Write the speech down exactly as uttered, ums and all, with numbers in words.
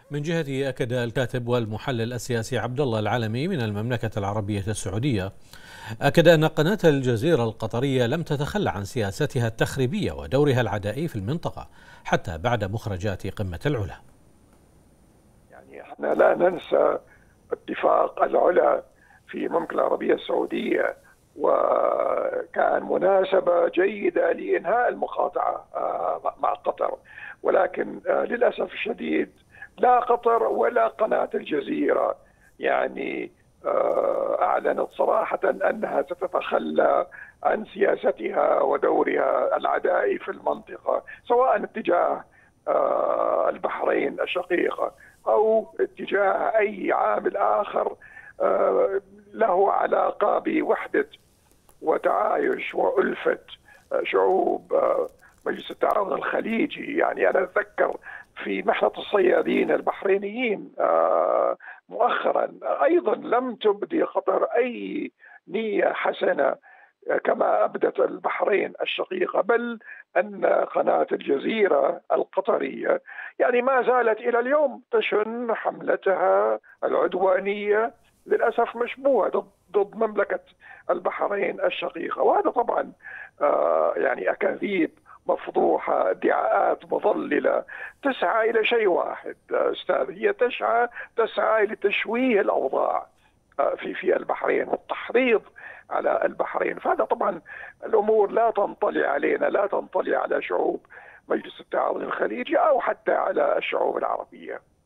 من جهته أكد الكاتب والمحلل السياسي عبد الله العلمي من المملكة العربية السعودية أكد أن قناة الجزيرة القطرية لم تتخلى عن سياستها التخريبية ودورها العدائي في المنطقة حتى بعد مخرجات قمة العلا. يعني احنا لا ننسى اتفاق العلا في المملكة العربية السعودية، وكان مناسبة جيدة لإنهاء المقاطعة مع قطر، ولكن للأسف الشديد لا قطر ولا قناة الجزيرة يعني أعلنت صراحة أنها ستتخلى عن سياستها ودورها العدائي في المنطقة، سواء اتجاه البحرين الشقيقة أو اتجاه أي عامل آخر له علاقة بوحدة وتعايش وألفة شعوب مجلس التعاون الخليجي. يعني أنا أتذكر في محنة الصيادين البحرينيين مؤخرا أيضا لم تبدي قطر أي نية حسنة كما أبدت البحرين الشقيقة، بل أن قناة الجزيرة القطرية يعني ما زالت إلى اليوم تشن حملتها العدوانية للأسف مشبوهة ضد ضد مملكة البحرين الشقيقة، وهذا طبعا آه يعني أكاذيب مفضوحة، ادعاءات مضللة تسعى إلى شيء واحد أستاذ، هي تسعى تسعى لتشويه الأوضاع في في البحرين والتحريض على البحرين. فهذا طبعا الأمور لا تنطلي علينا، لا تنطلي على شعوب مجلس التعاون الخليجي أو حتى على الشعوب العربية.